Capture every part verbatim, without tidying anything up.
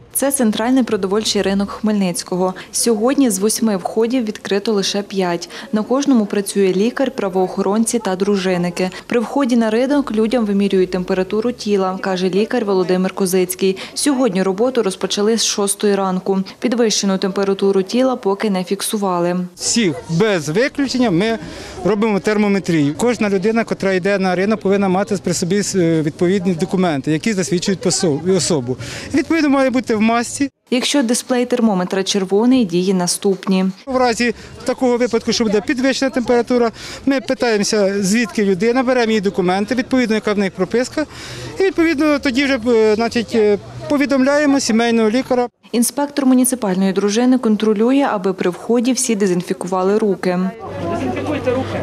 Це центральний продовольчий ринок Хмельницького. Сьогодні з восьми входів відкрито лише п'ять. На кожному працює лікар, правоохоронці та дружинники. При вході на ринок людям вимірюють температуру тіла, каже лікар Володимир Козицький. Сьогодні роботу розпочали з шостої ранку. Підвищену температуру тіла поки не фіксували. Всіх без виключення ми робимо термометрію. Кожна людина, яка йде на ринок, повинна мати при собі відповідні документи, які засвідчують особу. Відповідно, має бути в масці. Якщо дисплей термометра червоний, дії наступні. В разі такого випадку, що буде підвищена температура, ми питаємося, звідки людина, беремо її документи, відповідно, яка в них прописка, і відповідно тоді вже значить, повідомляємо сімейного лікаря. Інспектор муніципальної дружини контролює, аби при вході всі дезінфікували руки. Дезінфікуйте руки.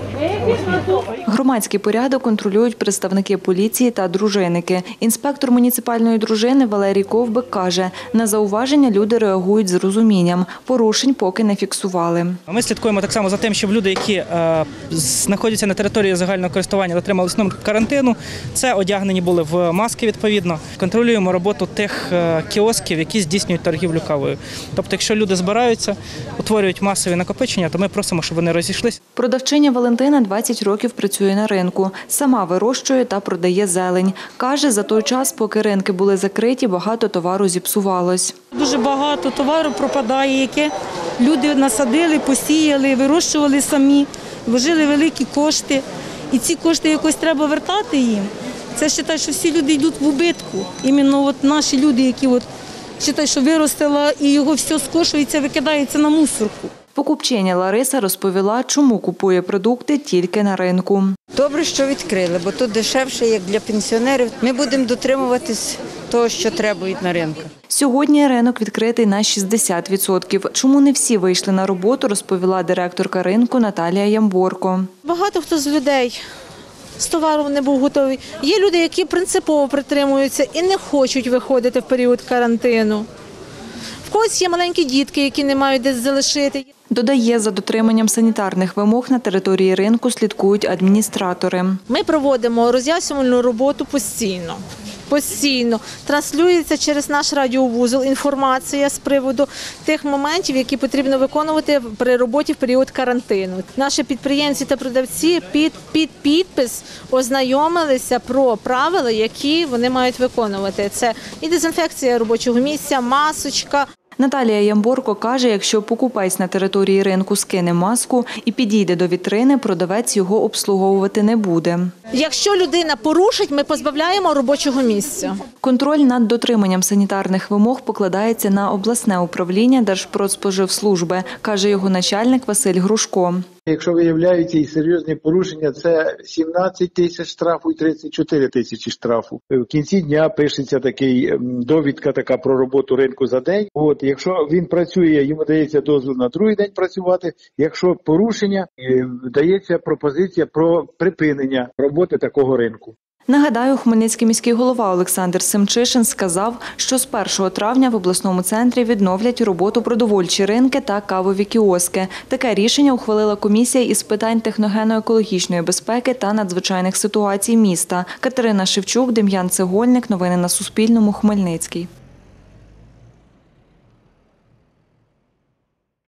Громадський порядок контролюють представники поліції та дружинники. Інспектор муніципальної дружини Валерій Ковбик каже, на зауваження люди реагують з розумінням. Порушень поки не фіксували. Ми слідкуємо так само за тим, щоб люди, які е, знаходяться на території загального користування, дотримались норм карантину, це одягнені були в маски відповідно. Контролюємо роботу тих е, кіосків, які здійснюють торгівлю кавою. Тобто, якщо люди збираються, утворюють масові накопичення, то ми просимо, щоб вони розійшлися. Продавчиня Валентина двадцять років працює на ринку. Сама вирощує та продає зелень. Каже, за той час, поки ринки були закриті, багато товару зіпсувалось. Дуже багато товару пропадає, яке люди насадили, посіяли, вирощували самі, вложили великі кошти. І ці кошти якось треба вертати їм. Це вважаю, що всі люди йдуть в убитку. Іменно от наші люди, які от, вважаю, що виростила і його все скошується, викидається на мусорку. Покупчиня Лариса розповіла, чому купує продукти тільки на ринку. Добре, що відкрили, бо тут дешевше, як для пенсіонерів. Ми будемо дотримуватись того, що требують на ринку. Сьогодні ринок відкритий на шістдесят відсотків. Чому не всі вийшли на роботу, розповіла директорка ринку Наталія Ямборко. Багато хто з людей з товаром не був готовий. Є люди, які принципово притримуються і не хочуть виходити в період карантину. В когось є маленькі дітки, які не мають десь залишити. Додає, за дотриманням санітарних вимог на території ринку слідкують адміністратори. Ми проводимо роз'яснювальну роботу постійно. Постійно транслюється через наш радіовузол інформація з приводу тих моментів, які потрібно виконувати при роботі в період карантину. Наші підприємці та продавці під, під підпис ознайомилися про правила, які вони мають виконувати. Це і дезінфекція робочого місця, масочка. Наталія Ямборко каже, якщо покупець на території ринку скине маску і підійде до вітрини, продавець його обслуговувати не буде. Якщо людина порушить, ми позбавляємо робочого місця. Контроль над дотриманням санітарних вимог покладається на обласне управління Держпродспоживслужби, каже його начальник Василь Грушко. Якщо виявляються і серйозні порушення, це сімнадцять тисяч штрафу і тридцять чотири тисячі штрафу. В кінці дня пишеться такий довідка така про роботу ринку за день. От, якщо він працює, йому дається дозвіл на другий день працювати. Якщо порушення, дається пропозиція про припинення роботи такого ринку. Нагадаю, хмельницький міський голова Олександр Семчишин сказав, що з першого травня в обласному центрі відновлять роботу продовольчі ринки та кавові кіоски. Таке рішення ухвалила комісія із питань техногенно-екологічної безпеки та надзвичайних ситуацій міста. Катерина Шевчук, Дем'ян Цегольник. Новини на Суспільному. Хмельницький.